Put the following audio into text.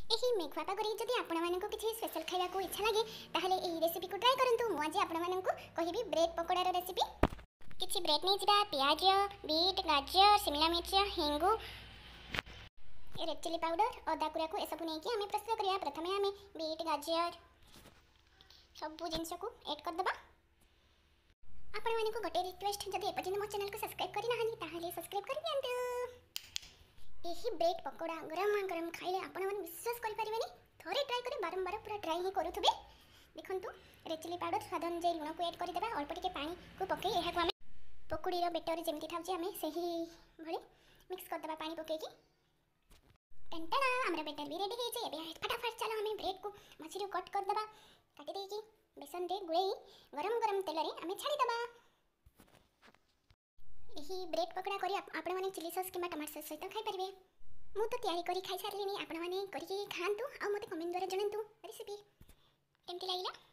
ଏହି ମେଘୁଆ ପାଗରେ ଯଦି ଆପଣମାନଙ୍କୁ କିଛି ସ୍ପେଶାଲ ଖାଇବାକୁ ଇଚ୍ଛା ଲାଗେ ତାହେଲେ ଏହି ରେସିପିକୁ ଟ୍ରାଏ କରନ୍ତୁ। ମୁଁ ଆଜି ଆପଣମାନଙ୍କୁ କହିବି ବ୍ରେଡ୍ ପକୋଡ଼ାର ରେସିପି। କିଛି ବ୍ରେଡ୍ ନେଇଯିବା, ପିଆଜ, ବିଟ୍, ଗାଜର, ଶିମଲା ମିର୍ଚ, ହେଙ୍ଗୁ, ରେଡ୍ ଚିଲି ପାଉଡର, ଅଦା କୁରାକୁ ଏସବୁ ନେଇକି ଆମେ ପ୍ରସ୍ତୁତ କରିବା। ପ୍ରଥମେ ଆମେ ବିଟ୍, ଗାଜର ସବୁ ଜିନିଷକୁ ଏଡ୍ କରିଦେବା। ଆପଣମାନଙ୍କୁ ଗୋटे ରିକ୍वेଷ୍ଟ, ଯଦି ଏପର୍ଯ୍ୟନ୍ତ ମୋ ଚ୍ୟାନେଲକୁ ସବସ୍କ୍ରାଇବ୍ କରିନାହାନ୍ତି ତାହେଲେ ସବସ୍କ୍ରାଇବ୍ କରିଦିଅନ୍ତୁ। ଏହି ବ୍ରେଡ୍ ପକୋଡ଼ା ଗରମ ଗରମ ଖାଇଲେ ଆପଣମାନେ ବିଶ୍ୱାସ କରିପାରିବେନି। ଥରେ ଟ୍ରାଏ କରି ବାରମ୍ବାର ପୁରା ଟ୍ରାଏ ହିଁ କରୁଥିବେ। ଦେଖନ୍ତୁ, ରେଡ୍ ଚିଲି ପାଉଡର ସ୍ୱାଦ ଅନୁଯାୟୀ ଲୁଣକୁ ଏଡ୍ କରିଦେବା। ଅଳ୍ପ ଟିକେ ପାଣିକୁ ପକାଇ ଏହାକୁ ଆମେ ପକୁଡ଼ିର ବେଟର ଯେମିତି ଥାଉଛି ଆମେ ସେହି ଭଳି ମିକ୍ସ କରିଦେବା ପାଣି ପକାଇକି। ଟେଣ୍ଟାଣା, ଆମର ବେଟର ବି ରେଡ଼ି ହେଇଛି। ଏବେ ଫଟାଫଟ ଚାଲ ଆମେ ବ୍ରେଡ୍କୁ ମଝିରୁ କଟ୍ କରିଦେବା। କାଟି ଦେଇକି ବେସନରେ ଗୋଳେଇ ଗରମ ଗରମ ତେଲରେ ଆମେ ଛାଡ଼ିଦେବା। ଏହି ବ୍ରେଡ୍ ପକୋଡ଼ା କରି ଆପଣମାନେ ଚିଲି ସସ୍ କିମ୍ବା ଟମାଟୋ ସସ୍ ସହିତ ଖାଇପାରିବେ। ମୁଁ ତ ତିଆରି କରି ଖାଇସାରିଲିଣି। ଆପଣମାନେ କରିକି ଖାଆନ୍ତୁ ଆଉ ମୋତେ କମେଣ୍ଟ ଦ୍ୱାରା ଜଣାନ୍ତୁ ରେସିପି କେମିତି ଲାଗିଲା।